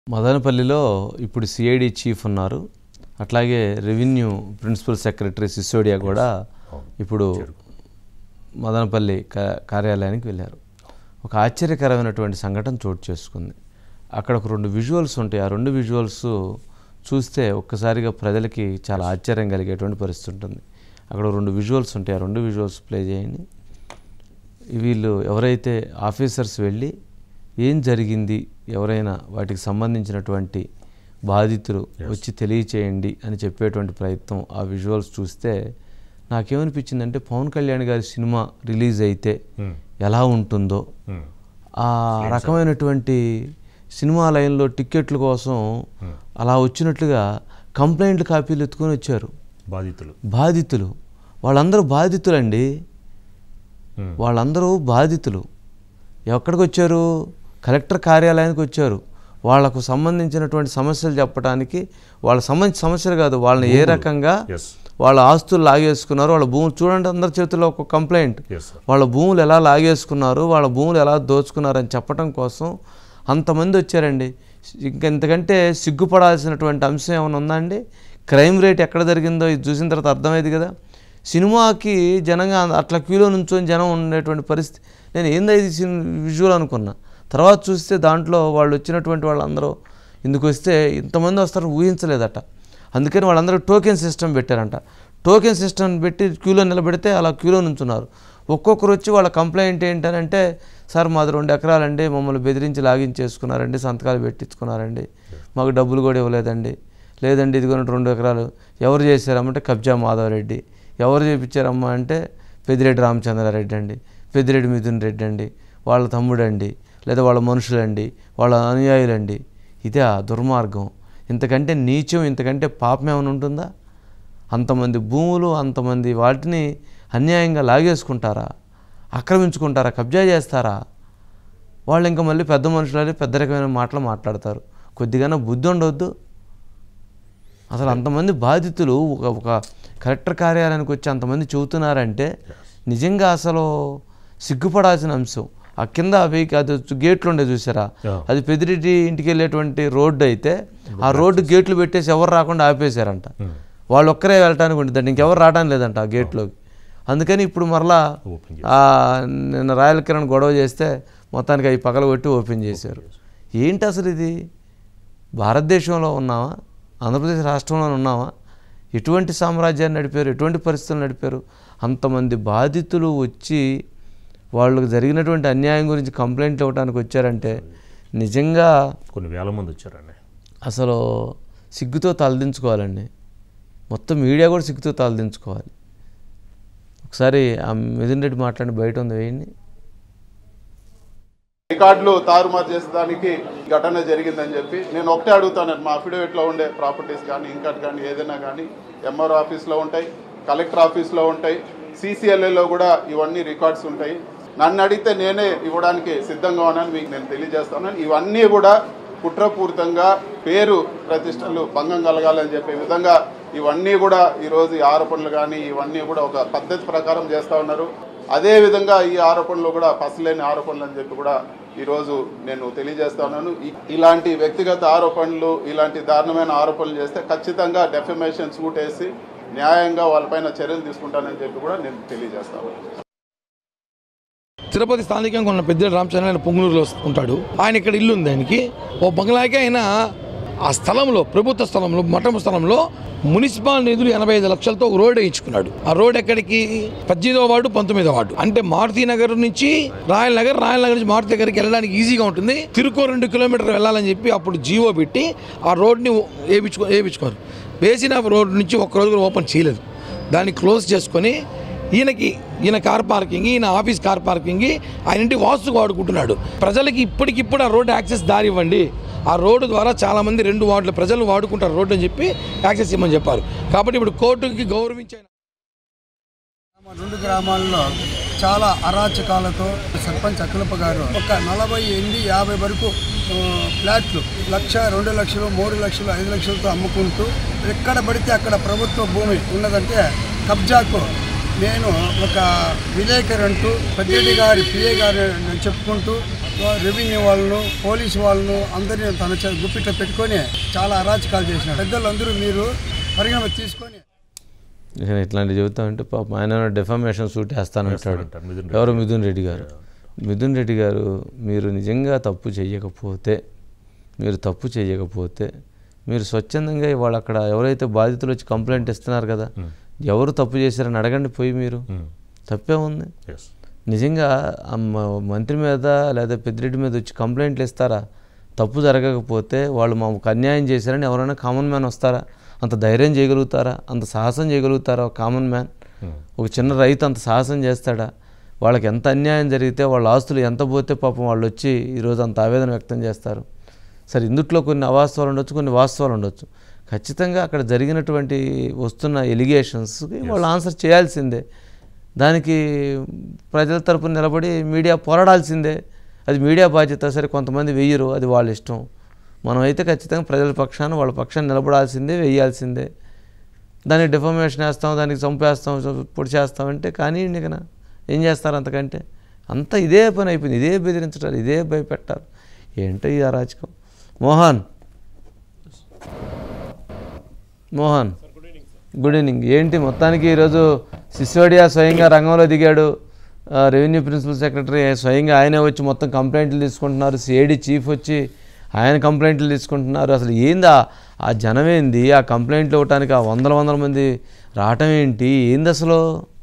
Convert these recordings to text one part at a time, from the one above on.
మదనపల్లిలో ఇప్పుడు CID chief ఉన్నారు. అట్లాగే రెవెన్యూ ప్రిన్సిపల్ సెక్రటరీ సిసోడియా కూడా ఇప్పుడు మదనపల్లి కార్యాలయానికి వెళ్ళారు. ఒక ఆశ్చర్యకరమైనటువంటి సంఘటన చోటు చేసుకుంది. అక్కడ ఒక 2 విజువల్స్ ఉంటాయి. ఆ 2 విజువల్స్ చూస్తే ఒక్కసారిగా ప్రజలకి చాలా ఆశ్చర్యం కలిగేటువంటి పరిస్థితి ఉంటుంది. అక్కడ 2 విజువల్స్ ఉంటాయి. ఆ 2 విజువల్స్ ప్లే చేయండి. వీళ్ళు ఎవరైతే ఆఫీసర్స్ వెళ్ళి ఏం జరిగింది, ఎవరైనా వాటికి సంబంధించినటువంటి బాధితులు వచ్చి తెలియచేయండి అని చెప్పేటువంటి ప్రయత్నం ఆ విజువల్స్ చూస్తే నాకేమనిపించిందంటే పవన్ కళ్యాణ్ గారి సినిమా రిలీజ్ అయితే ఎలా ఉంటుందో ఆ రకమైనటువంటి సినిమా లైన్లో టిక్కెట్ల కోసం అలా వచ్చినట్లుగా కంప్లైంట్లు కాపీలు ఎత్తుకొని వచ్చారు బాధితులు. వాళ్ళందరూ బాధితులండి. వాళ్ళందరూ బాధితులు. ఎక్కడికి వచ్చారు? కలెక్టర్ కార్యాలయానికి వచ్చారు. వాళ్లకు సంబంధించినటువంటి సమస్యలు చెప్పడానికి, వాళ్ళ సంబంధించిన సమస్యలు కాదు, వాళ్ళని ఏ రకంగా వాళ్ళ ఆస్తులు లాగేసుకున్నారు, వాళ్ళ భూములు చూడండి, అందరి చేతుల్లో ఒక కంప్లైంట్, వాళ్ళ భూములు ఎలా లాగేసుకున్నారు, వాళ్ళ భూములు ఎలా దోచుకున్నారని చెప్పడం కోసం అంతమంది వచ్చారండి. ఇంకెంతకంటే సిగ్గుపడాల్సినటువంటి అంశం ఏమైనా ఉందా అండి? క్రైమ్ రేట్ ఎక్కడ జరిగిందో ఇది చూసిన తర్వాత అర్థమైంది కదా. సినిమాకి జనంగా అట్లా క్యూలో నుంచొని జనం ఉండేటువంటి పరిస్థితి. నేను ఏందో ఇది విజువల్ అనుకున్నా. తర్వాత చూస్తే దాంట్లో వాళ్ళు వచ్చినటువంటి వాళ్ళందరూ ఇందుకు వస్తే ఇంతమంది వస్తారు ఊహించలేదట. అందుకని వాళ్ళందరూ టోకెన్ సిస్టమ్ పెట్టారంట. టోకెన్ సిస్టమ్ పెట్టి క్యూలో నిలబెడితే అలా క్యూలో నుంచున్నారు. ఒక్కొక్కరు వచ్చి వాళ్ళ కంప్లైంట్ ఏంటంటే, సార్ మాది 2 ఎకరాలండి, మమ్మల్ని బెదిరించి లాగించేసుకున్నారండి, సంతకాలు పెట్టించుకున్నారండి, మాకు డబ్బులు కూడా ఇవ్వలేదండి, లేదండి ఇదిగో 2 ఎకరాలు ఎవరు చేశారమ్మంటే కబ్జా మాధవరెడ్డి, ఎవరు చేయించారమ్మా అంటే పెద్దిరెడ్డి రామచంద్రారెడ్డి అండి, పెద్దిరెడ్డి మిథున్ రెడ్డి అండి, వాళ్ళ తమ్ముడండి, లేదా వాళ్ళ మనుషులండి, వాళ్ళ అనుయాయులండి. ఇదే ఆ దుర్మార్గం. ఇంతకంటే నీచం, ఇంతకంటే పాపం ఏమైనా ఉంటుందా? అంతమంది భూములు, అంతమంది వాటిని అన్యాయంగా లాగేసుకుంటారా, ఆక్రమించుకుంటారా, కబ్జా చేస్తారా? వాళ్ళు ఇంకా మళ్ళీ పెద్ద మనుషులని పెద్ద రకమైన మాటలు మాట్లాడతారు. కొద్దిగానే బుద్ధి ఉండవద్దు. అసలు అంతమంది బాధితులు ఒక కలెక్టర్ కార్యాలయానికి వచ్చి అంతమంది చెబుతున్నారంటే నిజంగా అసలు సిగ్గుపడాల్సిన అంశం. ఆ కింద అవి అది గేట్లు ఉండే చూసారా, అది పెద్దిరెడ్డి ఇంటికి వెళ్ళేటువంటి రోడ్డు అయితే ఆ రోడ్డు గేట్లు పెట్టేసి ఎవరు రాకుండా ఆపేశారంట. వాళ్ళు ఒక్కరే వెళ్ళటానికి ఉంటుందండి, ఇంకెవరు రావడానికి లేదంట ఆ గేట్లోకి. అందుకని ఇప్పుడు మరలా నిన్న రాయల్ కిరణ్ గొడవ చేస్తే మొత్తానికి అవి పగలగొట్టి ఓపెన్ చేశారు. ఏంటి అసలు ఇది? భారతదేశంలో ఉన్నామా? ఆంధ్రప్రదేశ్ రాష్ట్రంలో ఉన్నామా? ఎటువంటి సామ్రాజ్యాన్ని నడిపారు, ఎటువంటి పరిస్థితులు నడిపారు? అంతమంది బాధితులు వచ్చి వాళ్ళకు జరిగినటువంటి అన్యాయం గురించి కంప్లైంట్లు ఇవ్వడానికి వచ్చారంటే నిజంగా కొన్ని వేల మంది వచ్చారండి. అసలు సిగ్గుతో తలదించుకోవాలండి. మొత్తం మీడియా కూడా సిగ్గుతో తలదించుకోవాలి. ఒకసారి ఆ మిథున్ రెడ్డి మాట్లాడి బయట ఉంది వేయండి. రికార్డులు తారుమారు చేసేదానికి ఘటన జరిగిందని చెప్పి నేను ఒకటే అడుగుతాను. మా అఫిడవిట్లో ఉండే ప్రాపర్టీస్ కానీ ఇంకటి కానీ ఏదైనా కానీ ఎంఆర్ఓ ఆఫీస్లో ఉంటాయి, కలెక్టర్ ఆఫీస్లో ఉంటాయి, CCLAలో కూడా ఇవన్నీ రికార్డ్స్ ఉంటాయి. నన్ను అడిగితే నేనే ఇవ్వడానికి సిద్ధంగా ఉన్నాను, మీకు నేను తెలియజేస్తాను. ఇవన్నీ కూడా కుట్రపూరితంగా పేరు ప్రతిష్టలు భంగం కలగాలని చెప్పే విధంగా ఇవన్నీ కూడా ఈరోజు ఈ ఆరోపణలు కానీ ఇవన్నీ కూడా ఒక పద్ధతి ప్రకారం చేస్తూ ఉన్నారు. అదేవిధంగా ఈ ఆరోపణలు కూడా పసలేని ఆరోపణలు అని చెప్పి కూడా ఈరోజు నేను తెలియజేస్తా ఉన్నాను. ఇలాంటి వ్యక్తిగత ఆరోపణలు, ఇలాంటి దారుణమైన ఆరోపణలు చేస్తే ఖచ్చితంగా డెఫమేషన్ సూట్ వేసి న్యాయంగా వాళ్ళపైన చర్యలు తీసుకుంటానని చెప్పి కూడా నేను తెలియజేస్తాను. తిరుపతి స్థానికంగా ఉన్న పెద్దిరెడ్డి రామచంద్ర ఆయన పొంగునూరులో ఉంటాడు. ఆయన ఇక్కడ ఇల్లు ఉంది. ఆయనకి ఓ బంగ్లాకి ఆయన ఆ స్థలంలో, ప్రభుత్వ స్థలంలో, మఠం స్థలంలో మున్సిపల్ నిధులు 85 లక్షలతో ఒక రోడ్ వేయించుకున్నాడు. ఆ రోడ్ ఎక్కడికి? 18వ వార్డు, 19వ వార్డు. అంటే మారుతి నగర్ నుంచి రాయల్ నగర్, రాయల్ నగర్ నుంచి మారుతి నగర్కి వెళ్ళడానికి ఈజీగా ఉంటుంది. తిరుకో 2 కిలోమీటర్లు వెళ్ళాలని చెప్పి అప్పుడు జీవో పెట్టి ఆ రోడ్ని వేయించుకోరు. వేసిన రోడ్ నుంచి ఒక్కరోజు కూడా ఓపెన్ చేయలేదు. దాన్ని క్లోజ్ చేసుకొని ఈయన కార్ పార్కింగ్, ఈయన ఆఫీస్ కార్ పార్కింగ్, ఆయన ఇంటి వాస్తుకు వాడుకుంటున్నాడు. ప్రజలకి ఇప్పటికిప్పుడు ఆ రోడ్డు యాక్సెస్ దారి ఇవ్వండి. ఆ రోడ్డు ద్వారా చాలామంది 2 వార్డుల ప్రజలు వాడుకుంటారు రోడ్డు అని చెప్పి యాక్సెస్ ఇవ్వమని చెప్పారు. కాబట్టి ఇప్పుడు కోర్టుకి గౌరవించారు. 2 గ్రామాల్లో చాలా అరాచకాలతో సర్పంచ్ అఖిలప్ప గారు ఒక 48-50 వరకు ఫ్లాట్లు 1,00,000, 2 లక్షలు, 3 లక్షలు, 5 లక్షలతో అమ్ముకుంటూ ఎక్కడ పడితే అక్కడ ప్రభుత్వ భూమి ఉన్నదంటే కబ్జాకు నేను ఒక విలేకరు అంటూ పెద్దిరెడ్డి గారి PA గారు చెప్పుకుంటూ రెవెన్యూ వాళ్ళను పోలీసు వాళ్ళను అందరినీ తన గుప్పిట్లో పెట్టుకొని చాలా అరాచకాలు చేసినారు. పెద్దలందరూ మీరు పరిగణన తీసుకొని ఇట్లాంటివి చెబుతామంటే పాపం ఆయన డెఫామేషన్ సూట్ వేస్తానంటాడు. ఎవరు? మిథున్ రెడ్డి గారు. మిథున్ రెడ్డి గారు, మీరు నిజంగా తప్పు చేయకపోతే మీరు స్వచ్ఛందంగా ఇవాళ అక్కడ ఎవరైతే బాధితులు వచ్చి కంప్లైంట్ ఇస్తున్నారు కదా, ఎవరు తప్పు చేశారని అడగండి పోయి. మీరు తప్పే ఉంది. నిజంగా మంత్రి మీద లేదా పెద్దిరెడ్డి మీద వచ్చి కంప్లైంట్లు ఇస్తారా? తప్పు జరగకపోతే వాళ్ళు మాకు అన్యాయం చేశారని ఎవరైనా కామన్ మ్యాన్ వస్తారా? అంత ధైర్యం చేయగలుగుతారా? అంత సాహసం చేయగలుగుతారా? కామన్ మ్యాన్, ఒక చిన్న రైతు అంత సాహసం చేస్తాడా? వాళ్ళకి ఎంత అన్యాయం జరిగితే, వాళ్ళ ఆస్తులు ఎంత పోతే పాపం వాళ్ళు వచ్చి ఈరోజు అంత ఆవేదన వ్యక్తం చేస్తారు. సరే, ఇందుట్లో కొన్ని అవాస్తవాలు ఉండొచ్చు, కొన్ని వాస్తవాలు ఉండొచ్చు. ఖచ్చితంగా అక్కడ జరిగినటువంటి వస్తున్న ఎలిగేషన్స్కి వాళ్ళు ఆన్సర్ చేయాల్సిందే. దానికి ప్రజల తరపున నిలబడి మీడియా పోరాడాల్సిందే. అది మీడియా బాధ్యత. సరే, కొంతమంది వెయ్యరు, అది వాళ్ళ ఇష్టం. మనమైతే ఖచ్చితంగా ప్రజల పక్షాన వాళ్ళ పక్షాన్ని నిలబడాల్సిందే, వేయాల్సిందే. దానికి డిఫామేషన్ వేస్తాం, దానికి చంపేస్తాం, పొడి చేస్తామంటే కానివ్వండి. కదా ఏం చేస్తారు అంతకంటే? అంతా ఇదే పని అయిపోయింది. ఇదే బెదిరించడాలు, ఇదే భయపెట్టాలి. ఏంటో ఈ అరాచకం. Mohan, good evening. ఏంటి మొత్తానికి ఈరోజు సిసోడియా స్వయంగా రంగంలో దిగాడు. రెవెన్యూ ప్రిన్సిపల్ సెక్రటరీ స్వయంగా ఆయనే వచ్చి మొత్తం కంప్లైంట్లు తీసుకుంటున్నారు. సిఐడి చీఫ్ వచ్చి ఆయన కంప్లైంట్లు తీసుకుంటున్నారు. అసలు ఏంది ఆ జనమేంది? ఆ కంప్లైంట్లు ఇవ్వటానికి ఆ వందల మంది రావటం ఏంటి? ఏంది అసలు?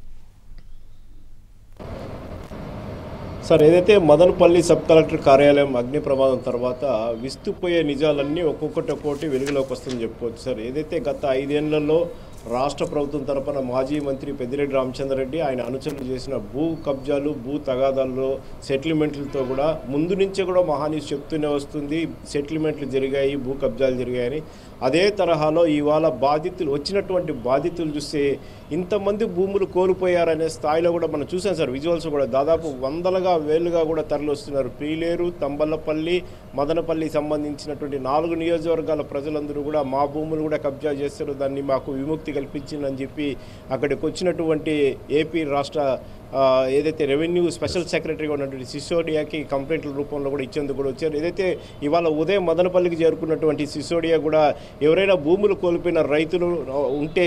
సార్, ఏదైతే మదనపల్లి సబ్ కలెక్టర్ కార్యాలయం అగ్ని ప్రమాదం తర్వాత విస్తుపోయే నిజాలన్నీ ఒక్కొక్కటి వెలుగులోకి వస్తుందని చెప్పుకోవచ్చు సార్. ఏదైతే గత 5 ఏళ్లలో రాష్ట్ర ప్రభుత్వం తరపున మాజీ మంత్రి పెద్దిరెడ్డి రామచంద్రారెడ్డి ఆయన అనుచరులు చేసిన భూ కబ్జాలు, భూ తగాదాల్లో సెటిల్మెంట్లతో కూడా ముందు నుంచే కూడా మహానీస్ చెప్తూనే వస్తుంది. సెటిల్మెంట్లు జరిగాయి, భూ కబ్జాలు జరిగాయని. అదే తరహాలో ఇవాళ వచ్చినటువంటి బాధితులు చూస్తే ఇంతమంది భూములు కోల్పోయారనే స్థాయిలో కూడా మనం చూసాం సార్. విజువల్స్ కూడా దాదాపు వేలుగా కూడా తరలి వస్తున్నారు. పీలేరు, తంబలపల్లి, మదనపల్లి సంబంధించినటువంటి 4 నియోజకవర్గాల ప్రజలందరూ కూడా మా భూములు కూడా కబ్జా చేస్తారు, దాన్ని మాకు విముక్తి కల్పించిందని చెప్పి అక్కడికి వచ్చినటువంటి ఏపీ రాష్ట్ర ఏదైతే రెవెన్యూ స్పెషల్ సెక్రటరీగా ఉన్నటువంటి సిసోడియాకి కంప్లైంట్ల రూపంలో కూడా ఇచ్చేందుకు కూడా వచ్చారు. ఏదైతే ఇవాళ ఉదయం మదనపల్లికి చేరుకున్నటువంటి సిసోడియా కూడా ఎవరైనా భూములు కోల్పోయిన రైతులు ఉంటే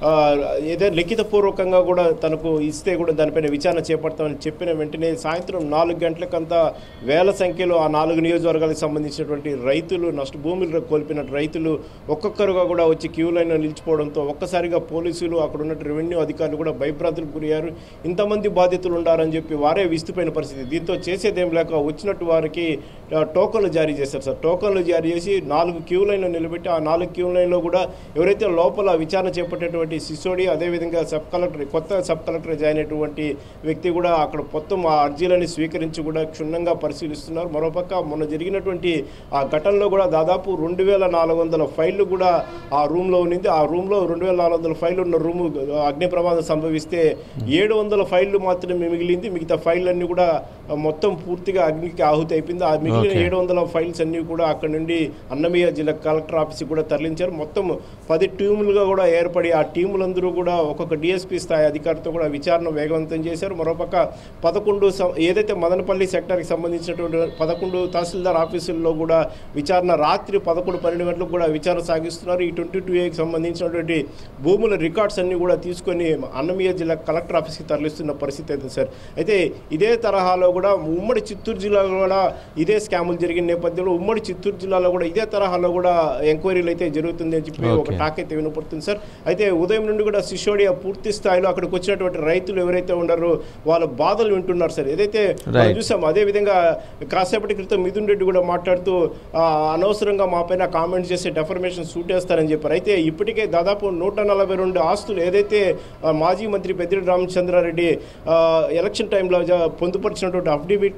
ఏదైనా లిఖితపూర్వకంగా కూడా తనకు ఇస్తే కూడా దానిపైన విచారణ చేపడతామని చెప్పిన వెంటనే సాయంత్రం 4 గంటలకంతా వేల సంఖ్యలో ఆ 4 నియోజకవర్గాలకు సంబంధించినటువంటి రైతులు, భూములు కోల్పోయిన రైతులు ఒక్కొక్కరుగా కూడా వచ్చి క్యూ లైన్లో నిలిచిపోవడంతో ఒక్కసారిగా పోలీసులు, అక్కడ ఉన్న రెవెన్యూ అధికారులు కూడా భయభ్రాంతులకు గురయ్యారు. ఇంతమంది బాధితులు ఉండారని చెప్పి వారే విస్తుపోయిన పరిస్థితి. దీంతో చేసేదేం లేక వచ్చినట్టు వారికి టోకన్లు జారీ చేశారు సార్. టోకన్లు జారీ చేసి 4 క్యూ లైన్లో నిలబెట్టి ఆ 4 క్యూ లైన్లో కూడా ఎవరైతే లోపల విచారణ చేపట్టేటువంటి సిసోడి, అదేవిధంగా కొత్త సబ్ కలెక్టర్ జాయిన్ అయినటువంటి వ్యక్తి కూడా అక్కడ మొత్తం ఆ అర్జీలని స్వీకరించి కూడా క్షుణ్ణంగా పరిశీలిస్తున్నారు. మరోపక్క మొన్న జరిగినటువంటి ఆ ఘటనలో కూడా దాదాపు 2400 ఫైళ్లు కూడా ఆ రూమ్లో ఉన్నింది. ఆ రూమ్లో 2400 ఫైళ్లు ఉన్న రూము అగ్ని ప్రమాదం సంభవిస్తే 700 ఫైళ్లు మాత్రమే మిగిలింది. మిగతా ఫైళ్ళన్నీ కూడా మొత్తం పూర్తిగా అగ్నికి ఆహుతి అయిపోయింది. ఆ మిగిలిన 700 ఫైల్స్ అన్నీ కూడా అక్కడ నుండి అన్నమయ్య జిల్లా కలెక్టర్ ఆఫీస్కి కూడా తరలించారు. మొత్తం 10 టీములుగా కూడా ఏర్పడి ఆ టీములందరూ కూడా ఒక్కొక్క డిఎస్పీ స్థాయి అధికారితో కూడా విచారణ వేగవంతం చేశారు. మరోపక్క 11 ఏదైతే మదనపల్లి సెక్టర్కి సంబంధించినటువంటి 11 తహసీల్దార్ ఆఫీసుల్లో కూడా విచారణ రాత్రి 11-12 గంటలకు కూడా విచారణ సాగిస్తున్నారు. ఈ 22A సంబంధించినటువంటి భూముల రికార్డ్స్ అన్ని కూడా తీసుకొని అన్నమయ్య జిల్లా కలెక్టర్ ఆఫీస్కి తరలిస్తున్న పరిస్థితి అయితే సార్. అయితే ఇదే తరహాలో కూడా ఉమ్మడి చిత్తూరు జిల్లాలో కూడా ఇదే స్కాములు జరిగిన నేపథ్యంలో ఉమ్మడి చిత్తూరు జిల్లాలో కూడా ఇదే తరహాలో కూడా ఎంక్వైరీలు అయితే జరుగుతుంది అని చెప్పి ఒక టాక్ అయితే వినపడుతుంది సార్. అయితే ఉదయం నుండి కూడా సిసోడియా పూర్తి స్థాయిలో అక్కడికి వచ్చినటువంటి రైతులు ఎవరైతే ఉన్నారో వాళ్ళ బాధలు వింటున్నారు సార్. ఏదైతే చూసాం అదేవిధంగా కాసేపటి క్రితం మిథున్ రెడ్డి కూడా మాట్లాడుతూ అనవసరంగా మా పైన కామెంట్స్ చేసే డెఫర్మేషన్ సూట్ వేస్తారని చెప్పారు. అయితే ఇప్పటికే దాదాపు 142 ఆస్తులు ఏదైతే మాజీ మంత్రి పెద్దిరెడ్డి రామచంద్రారెడ్డి ఎలక్షన్ టైంలో పొందుపరిచినటువంటి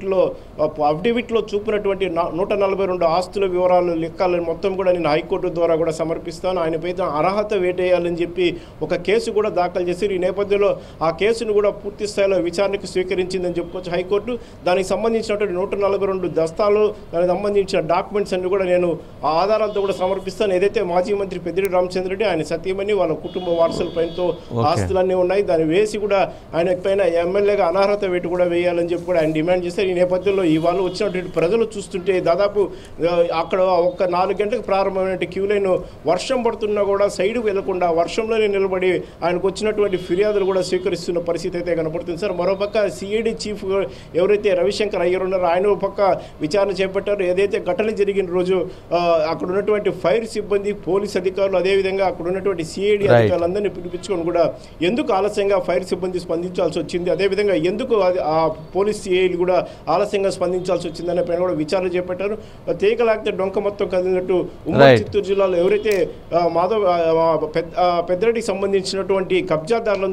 అఫిడవిట్లో చూపినటువంటి 142 ఆస్తుల వివరాలు లెక్కలను మొత్తం కూడా నేను హైకోర్టు ద్వారా కూడా సమర్పిస్తాను, ఆయనపై అర్హత వేటేయాలని చెప్పి ఒక కేసు కూడా దాఖలు చేశారు. ఈ నేపథ్యంలో ఆ కేసును కూడా పూర్తి స్థాయిలో విచారణకు స్వీకరించిందని చెప్పుకోవచ్చు హైకోర్టు. దానికి సంబంధించినటువంటి 142 దస్తాలు, దానికి సంబంధించిన డాక్యుమెంట్స్ అన్ని కూడా నేను ఆ ఆధారాలతో కూడా సమర్పిస్తాను. ఏదైతే మాజీ మంత్రి పెద్దిరెడ్డి రామచంద్రరెడ్డి, ఆయన సతీమణి, వాళ్ళ కుటుంబ వారసుల పైనతో ఆస్తులన్నీ ఉన్నాయి, దాన్ని వేసి కూడా ఆయన పైన ఎమ్మెల్యేగా అనర్హత వేటు కూడా వేయాలని చెప్పి కూడా ఆయన డిమాండ్ చేశారు. ఈ నేపథ్యంలో ఇవాళ వచ్చినటువంటి ప్రజలు చూస్తుంటే దాదాపు అక్కడ ఒక 4 గంటలకు ప్రారంభమైన క్యూ లైన్ వర్షం పడుతున్నా కూడా సైడ్కు వెళ్లకుండా వర్షంలోనే నిలబడి ఆయనకు వచ్చినటువంటి ఫిర్యాదులు కూడా స్వీకరిస్తున్న పరిస్థితి అయితే కనపడుతుంది సార్. మరోపక్క సిఐడి చీఫ్ ఎవరైతే రవిశంకర్ అయ్యర్ ఉన్నారో ఆయన ఒక పక్క విచారణ చేపట్టారు. ఏదైతే ఘటన జరిగిన రోజు అక్కడ ఉన్నటువంటి ఫైర్ సిబ్బంది, పోలీస్ అధికారులు, అదేవిధంగా అక్కడ ఉన్నటువంటి సిఐడి అధికారులందరినీ పిలిపించుకొని కూడా ఎందుకు ఆలస్యంగా ఫైర్ సిబ్బంది స్పందించాల్సి వచ్చింది, అదేవిధంగా ఎందుకు ఆ పోలీస్ సిఐలు కూడా ఆలస్యంగా స్పందించాల్సి వచ్చిందనే పైన కూడా విచారణ చేపట్టారు. తీగలాగితే డొంక మొత్తం కదిలినట్టు ఉమ్మడి చిత్తూరు జిల్లాలో ఎవరైతే పెద్దరెడ్డికి సంబంధించినటువంటి కబ్జాదారులు